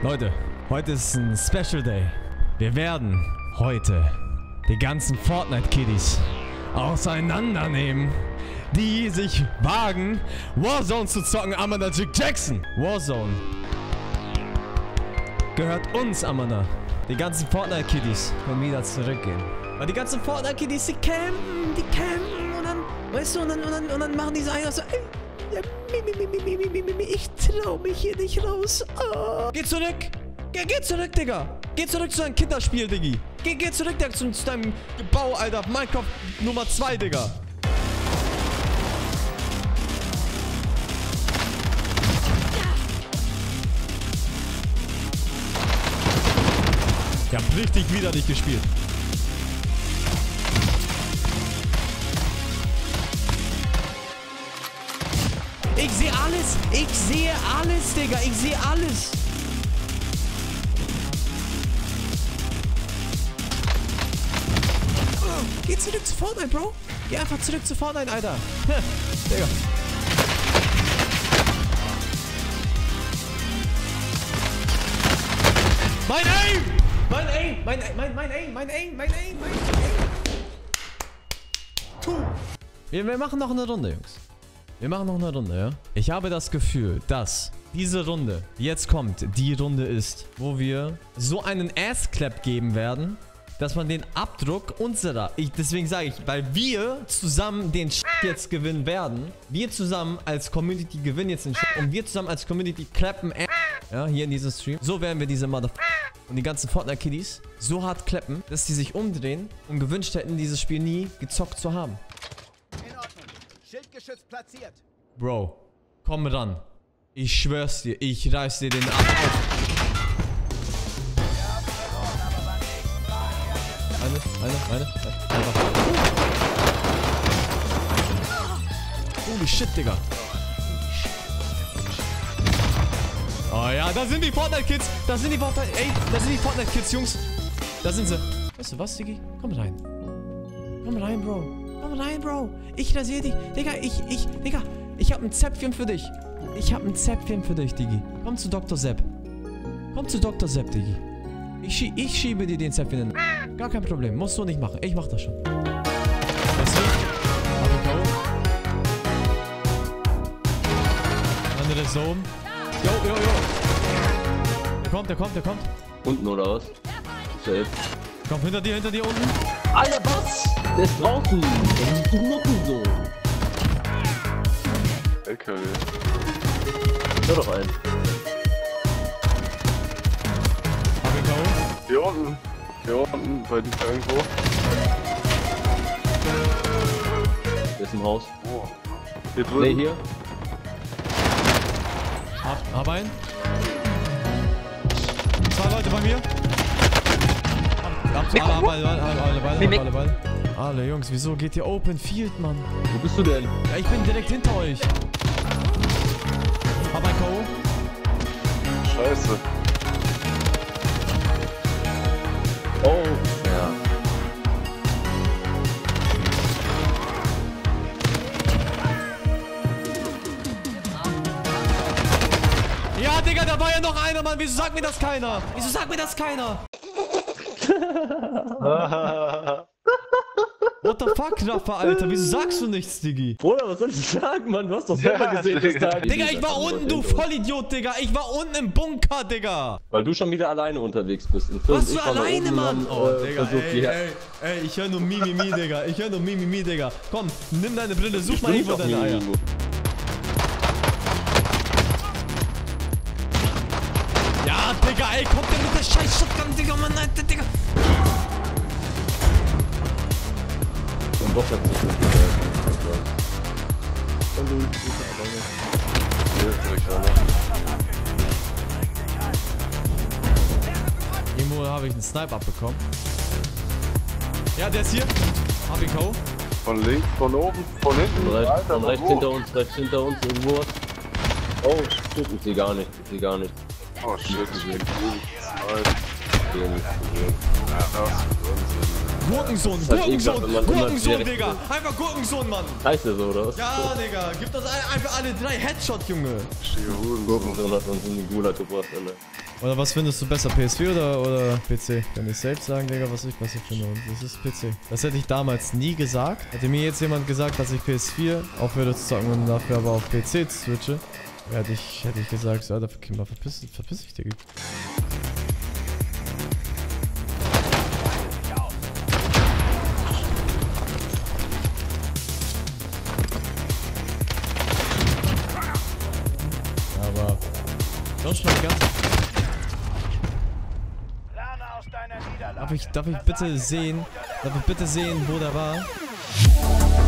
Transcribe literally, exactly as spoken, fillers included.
Leute, heute ist ein Special Day. Wir werden heute die ganzen Fortnite-Kiddies auseinandernehmen, die sich wagen, Warzone zu zocken. Amanda Jackson. Warzone gehört uns, Amanda. Die ganzen Fortnite-Kiddies können wieder zurückgehen. Weil die ganzen Fortnite-Kiddies, die campen, die campen und dann, weißt du, und dann, und dann, und dann machen die so einer so, ey, ja, mi, mi, mi, mi, mi, mi, mi, ich trau mich hier nicht raus. Oh. Geh zurück. Geh, geh zurück, Digga. Geh zurück zu deinem Kinderspiel, Diggi. Geh, geh zurück Digga, zu, zu deinem Bau, Alter. Minecraft Nummer zwei, Digga. Ich hab richtig widerlich gespielt. Ich sehe alles. Ich sehe alles, Digga. Ich sehe alles. Geh zurück zu Fortnite, Bro. Geh einfach zurück zu Fortnite, Alter. Digga. Mein Aim! Mein Aim! Mein Aim! Mein, mein Aim! Mein Aim! Mein Aim! Mein Aim! Tu! Wir, wir machen noch eine Runde, Jungs. Wir machen noch eine Runde, ja? Ich habe das Gefühl, dass diese Runde, die jetzt kommt, die Runde ist, wo wir so einen Ass-Clap geben werden, dass man den Abdruck unserer, ich, deswegen sage ich, weil wir zusammen den Sch jetzt gewinnen werden, wir zusammen als Community gewinnen jetzt den Sch und wir zusammen als Community clappen, ja, hier in diesem Stream, so werden wir diese Mother und die ganzen Fortnite-Kiddies so hart clappen, dass sie sich umdrehen und gewünscht hätten, dieses Spiel nie gezockt zu haben. In Ordnung. Schildgeschütz platziert. Bro, komm ran. Ich schwör's dir, ich reiß dir den Arm auf. Eine, eine, eine. Einfach. Holy shit, Digga. Oh ja, da sind die Fortnite-Kids. Da sind die Fortnite... Ey, da sind die Fortnite-Kids, Jungs. Da sind sie. Weißt du was, Diggi? Komm rein. Komm rein, Bro. Komm rein, Bro. Ich rasiere dich. Digga, ich, ich, Digga. Ich hab ein Zäpfchen für dich. Ich hab ein Zäpfchen für dich, Diggi. Komm zu Doktor Sepp. Komm zu Doktor Sepp, Diggi. Ich, schie ich schiebe dir den Zäpfchen in. Gar kein Problem. Musst du nicht machen. Ich mach das schon. Weißt du? Andere ist so oben. Jo, jo, jo. Der kommt, der kommt, der kommt. Unten oder was? Safe. Komm, hinter dir, hinter dir unten. Alter, was? Der ist draußen. Der ist Mucken so. L K W. Hör doch ein. Hab ihn K O. Hier unten. Hier unten, bei dir irgendwo. Der ist im Haus. Oh. Hier drüben. Ne, hier. Hab, hab einen. Zwei Leute bei mir. Hab, hab, alle, alle, alle, alle, alle, alle, alle. Alle Jungs, wieso geht ihr Open Field, Mann? Wo bist du denn? Ja, ich bin direkt hinter euch. Hab ein K O. Scheiße. Oh. Ja. Ja, Digga, da war ja noch einer, Mann. Wieso sagt mir das keiner? Wieso sagt mir das keiner? What the fuck, Rafa, Alter? Wieso sagst du nichts, Diggi? Bruder, was soll ich sagen, Mann? Du hast doch selber Ja, gesehen, Digga. dass da... Digga, ich war unten, du Vollidiot, Digga. Ich war unten im Bunker, Digga. Weil du schon wieder alleine unterwegs bist. Und Warst ich du war da alleine, oben Mann? und, Oh, äh, Digga, versucht, ey, die- ey, ey, ich höre nur Mimimi, Digga. Ich höre nur Mimimi, Digga. Komm, nimm deine Brille, such Ich mal bin irgendwo nicht auf deine Eier. Mimimi. Ja, Digga, ey, kommt der mit der scheiß Shotgun, Digga, Mann, Alter, Digga. Und doch hat sich nicht Hier ist direkt einer. Irgendwo habe ich einen Snipe abbekommen. Ja, der ist hier. Hab ihn K O. Von links, von oben, von hinten. Von rechts, Alter, von rechts wo? hinter uns, rechts hinter uns irgendwo. Oh, shit, ich sehe gar nicht, ich sehe gar nicht. Oh shit, ich bin gut. Ich sehe nicht gesehen. Ja, das ist Unsinn. Gurkensohn, Das ist halt Gurkensohn, ekelhaft, wenn man immer Gurkensohn, direkt- Digga. Einfach Gurkensohn, Mann. Heißt der so, oder was? Ja, Digga. Gib das ein- einfach alle drei Headshot, Junge. Gurkensohn hat uns in die Gulag gebracht, Alter. Oder was findest du besser, P S vier oder, oder P C? Kann ich selbst sagen, Digga, was ich besser finde. Und das ist P C. Das hätte ich damals nie gesagt. Hätte mir jetzt jemand gesagt, dass ich P S vier aufhöre zu zocken und dafür aber auf P C switche, hätte ich, hätte ich gesagt, so, Alter, okay, mal verpiss, verpiss dich, Digga. Aber sonst mal ganz. Darf ich, darf ich bitte sehen, darf ich bitte sehen, wo der war?